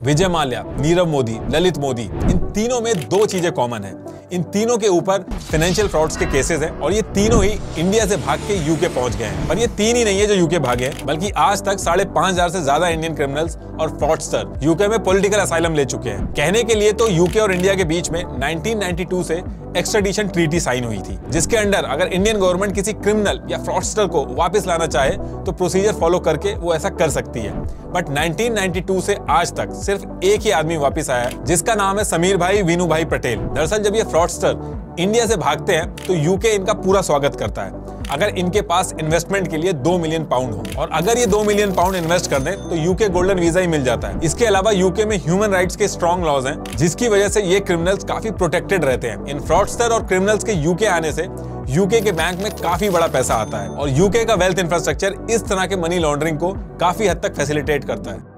विजय माल्या, नीरव मोदी, ललित मोदी, इन तीनों में दो चीजें कॉमन है। इन तीनों के ऊपर फाइनेंशियल फ्रॉड्स के केसेस हैं और ये तीनों ही इंडिया से भाग के यूके पहुंच गए हैं। पर ये तीन ही नहीं है जो यूके भागे हैं, बल्कि आज तक 5,500 से ज्यादा इंडियन क्रिमिनल्स और फ्रॉडस्टर यूके में पॉलिटिकल असाइलम ले चुके हैं। कहने के लिए तो यूके और इंडिया के बीच में 1992 से एक्स्ट्राडिशन ट्रीटी साइन हुई थी, जिसके अंडर अगर इंडियन गवर्नमेंट किसी क्रिमिनल या फ्रॉडस्टर को वापस लाना चाहे तो प्रोसीजर फॉलो करके वो ऐसा कर सकती है। बट 1992 से आज तक सिर्फ एक ही आदमी वापस आया है, जिसका नाम है समीर भाई वीनू भाई पटेल। दरअसल जब ये फ्रॉडस्टर इंडिया से भागते हैं तो यूके इनका पूरा स्वागत करता है अगर इनके पास इन्वेस्टमेंट के लिए 2 मिलियन पाउंड हो, और अगर ये 2 मिलियन पाउंड इन्वेस्ट कर दें तो यूके गोल्डन वीजा ही मिल जाता है। इसके अलावा यूके में ह्यूमन राइट्स के स्ट्रॉन्ग लॉज हैं, जिसकी वजह से ये क्रिमिनल्स काफी प्रोटेक्टेड रहते हैं। इन फ्रॉडस्टर और क्रिमिनल्स के यूके आने से यूके के बैंक में काफी बड़ा पैसा आता है और यूके का वेल्थ इंफ्रास्ट्रक्चर इस तरह के मनी लॉन्ड्रिंग को काफी हद तक फैसिलिटेट करता है।